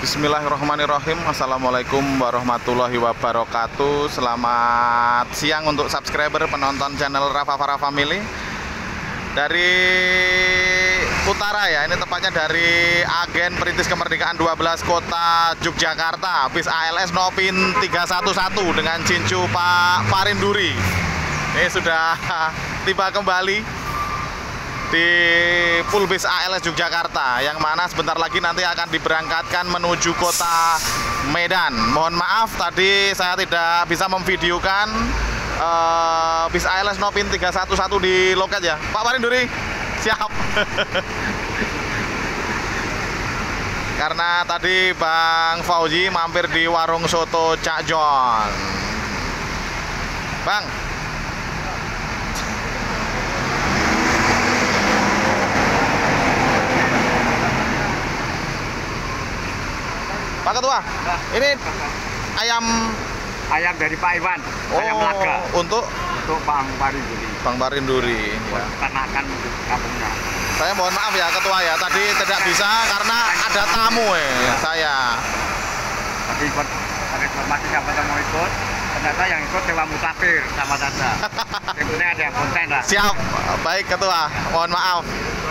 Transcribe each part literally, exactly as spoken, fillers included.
Bismillahirrahmanirrahim. Assalamualaikum warahmatullahi wabarakatuh. Selamat siang untuk subscriber penonton channel Rafa Farah Family dari utara ya. Ini tepatnya dari agen Perintis Kemerdekaan dua belas Kota Yogyakarta, bis A L S Nopin tiga satu satu dengan cincu Pak Parinduri. Ini sudah tiba kembali di Pool Bis A L S Yogyakarta, yang mana sebentar lagi nanti akan diberangkatkan menuju kota Medan. Mohon maaf tadi saya tidak bisa memvideokan uh, bis A L S Nopin tiga satu satu di loket ya. Pak Parinduri, siap. Karena tadi Bang Fauji mampir di warung soto Cak John. Bang, Pak Ketua, nah, ini ayam ayam dari Pak Iwan, oh, ayam laga. Untuk untuk Bang Parinduri. Bang Parinduri. Buat ya. Ternakan kampungnya. Saya mohon maaf ya Ketua ya, tadi tidak bisa karena ada tamu eh ya. saya. Tapi ikut pakai informasi siapa yang mau ikut, ternyata yang ikut sewa musafir sama saja. Yang penting ada yang konten lah. Siap, baik Ketua, mohon maaf.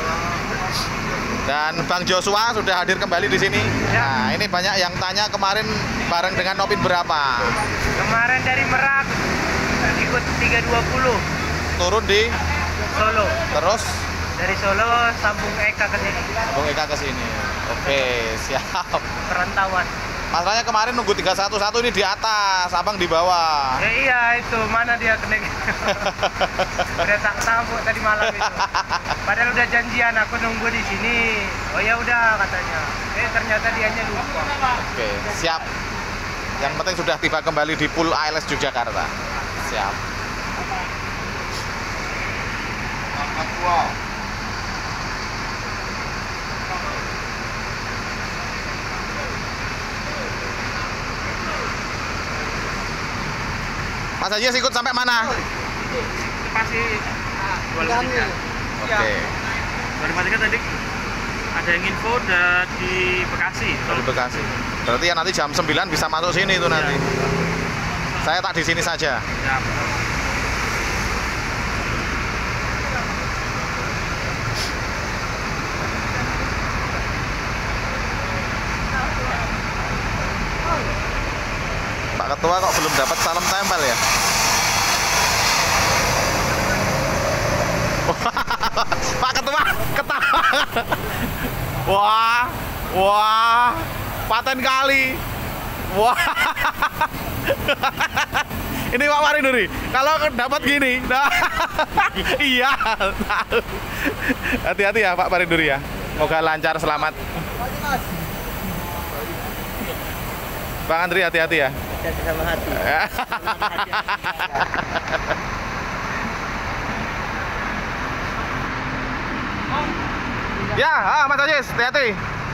Dan Bang Joshua sudah hadir kembali di sini. Ya. Nah, ini banyak yang tanya kemarin bareng dengan Nopin berapa? Kemarin dari Merak ikut tiga dua puluh. Turun di Solo. Terus dari Solo sambung Eka ke sini. Sambung Eka ke sini. Oke, siap. Perantauan. Masalahnya kemarin nunggu tiga satu satu ini di atas, Abang di bawah. Ya iya itu, mana dia kena. Udah tak tahu tadi malam itu. Padahal udah janjian aku nunggu di sini. Oh ya udah katanya. Eh ternyata dianya lupa. Oke, siap. Yang penting sudah tiba kembali di Pool A L S Yogyakarta. Siap. Wow. Mas Haji ikut sampai mana? Masih dua puluh tiga. Oke. dua puluh tiga tadi ada yang info udah di Bekasi. Di Bekasi. Berarti ya nanti jam sembilan bisa masuk sini itu nanti. Ya. Saya tak di sini saja. Ya, Pak Ketua kok belum dapat salam tempel ya? Pak Ketua ketawa. Wah, wah, paten kali. Wah. Ini Pak Parinduri, kalau dapat gini, nah, iya. Hati-hati ya Pak Parinduri ya. Semoga lancar, selamat. Bang Andri hati-hati ya. sama hati. Ya, ah, Mas Ajis, hati-hati.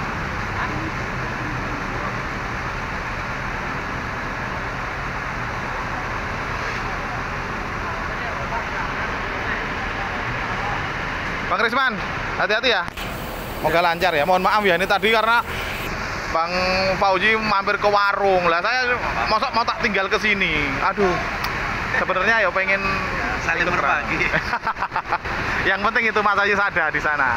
Bang Risman, hati-hati ya. Semoga lancar ya. Mohon maaf ya, ini tadi karena Bang Fauji mampir ke warung lah, saya masa mau tak tinggal ke sini. Aduh, sebenarnya ya pengen saling berbagi. Yang penting itu Mas Ajis ada di sana.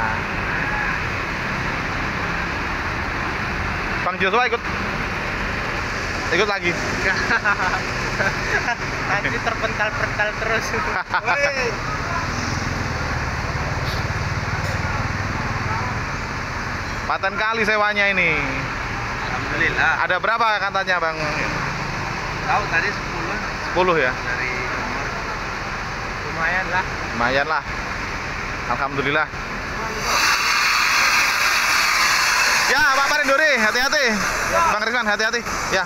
Bang Joshua ikut ikut lagi. Nanti terpental-pental terus. Paten kali sewanya ini. Alhamdulillah. Ada berapa katanya Bang? Tahu tadi sepuluh. sepuluh ya? Dari nomor. Lumayan lah. Lumayan lah. Alhamdulillah. Ya Pak Parinduri, hati-hati. Ya. Bang Rizwan, hati-hati. Ya.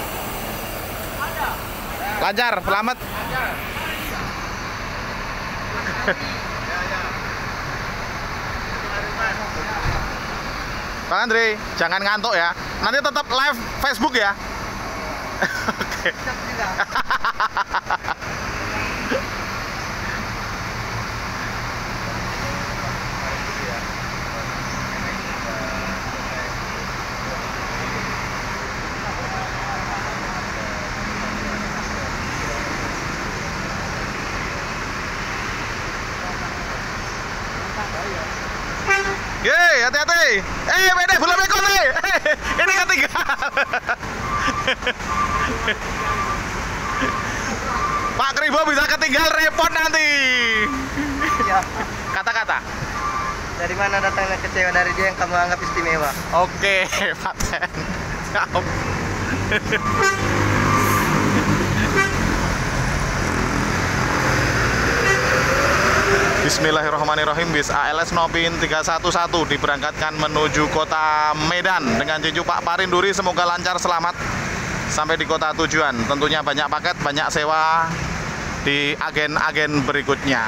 Lancar, selamat. Bang Andri, jangan ngantuk ya. Nanti tetap live Facebook ya. Oke. hati-hati. Eh, P D belum ikut nih. Ini ketinggalan. Pak Kribo bisa ketinggal repot nanti. Ya. Kata-kata. Dari mana datangnya kecewa dari dia yang kamu anggap istimewa? Oke, Pak Ten. Siap. Bismillahirrahmanirrahim. Bis A L S Nopin tiga satu satu diberangkatkan menuju kota Medan dengan Jeju Pak Parinduri. Semoga lancar selamat sampai di kota tujuan. Tentunya banyak paket, banyak sewa di agen-agen berikutnya.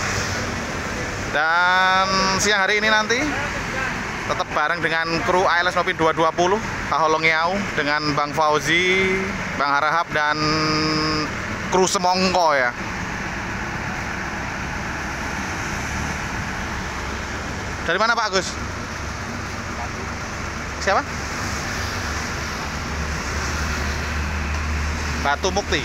Dan siang hari ini nanti tetap bareng dengan kru A L S Nopin dua dua nol Kaholongiau dengan Bang Fauzi, Bang Harahap dan kru Semongko ya. Dari mana Pak Agus? Siapa? Batu Mukti.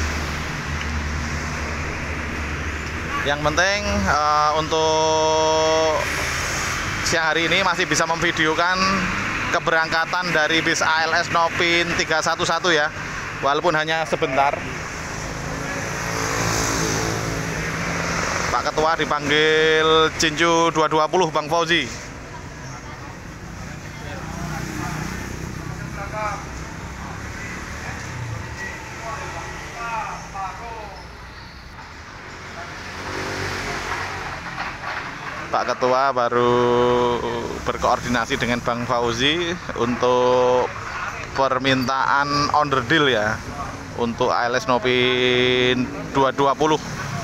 Yang penting uh, untuk siang hari ini masih bisa memvideokan keberangkatan dari bis A L S Nopin tiga satu satu ya, walaupun hanya sebentar. Pak Ketua dipanggil Jinju dua dua nol Bang Fauzi. Pak Ketua baru berkoordinasi dengan Bang Fauzi untuk permintaan onderdil ya untuk A L S Nopin dua dua nol.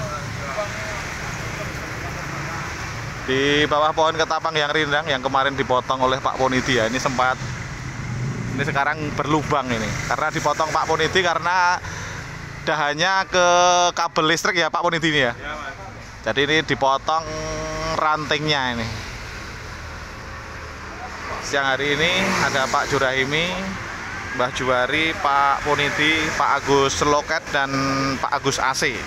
Di bawah pohon ketapang yang rindang yang kemarin dipotong oleh Pak Ponidi ya, ini sempat ini sekarang berlubang ini karena dipotong Pak Ponidi karena dahannya ke kabel listrik ya Pak Ponidi ini ya. Jadi ini dipotong rantingnya ini. Siang hari ini ada Pak Jurahimi, Mbah Juwari, Pak Ponidi, Pak Agus Loket dan Pak Agus A C.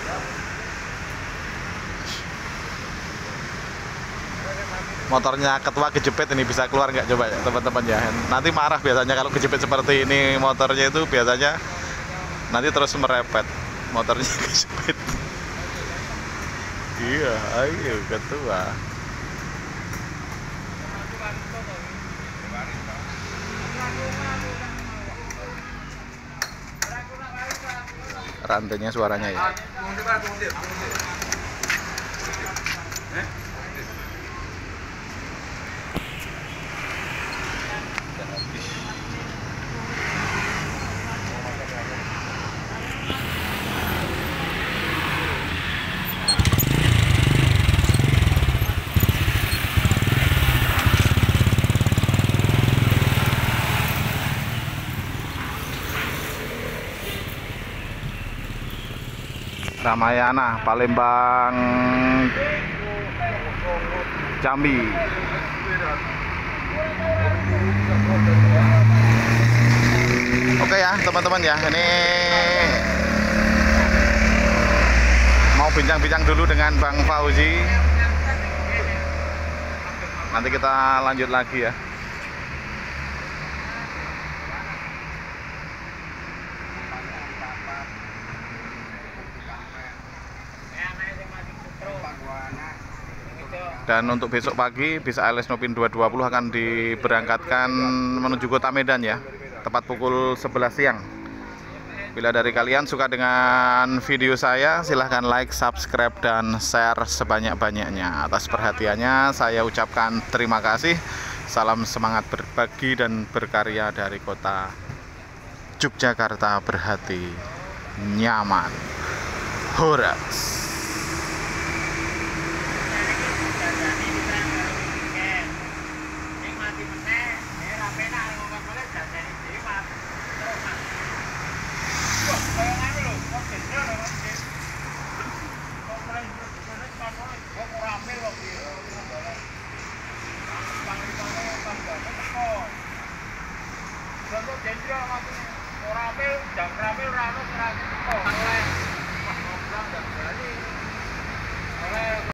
Motornya ketua kejepit ini bisa keluar nggak coba ya teman-teman ya. Nanti marah biasanya kalau kejepit seperti ini motornya itu biasanya nanti terus merepet motornya kejepit. Iya, ayo ketua. Rantainya suaranya ya. Ramayana, Palembang, Jambi. Oke ya teman-teman ya, ini mau bincang-bincang dulu dengan Bang Fauzi. Nanti kita lanjut lagi ya. Dan untuk besok pagi bis A L S Nopin dua dua nol akan diberangkatkan menuju kota Medan ya, tepat pukul sebelas siang. Bila dari kalian suka dengan video saya, silahkan like, subscribe, dan share sebanyak-banyaknya. Atas perhatiannya saya ucapkan terima kasih. Salam semangat berbagi dan berkarya dari kota Yogyakarta, berhati nyaman. Horas. Jangan ramil, jangan ramil, ramil, ramil, ramil.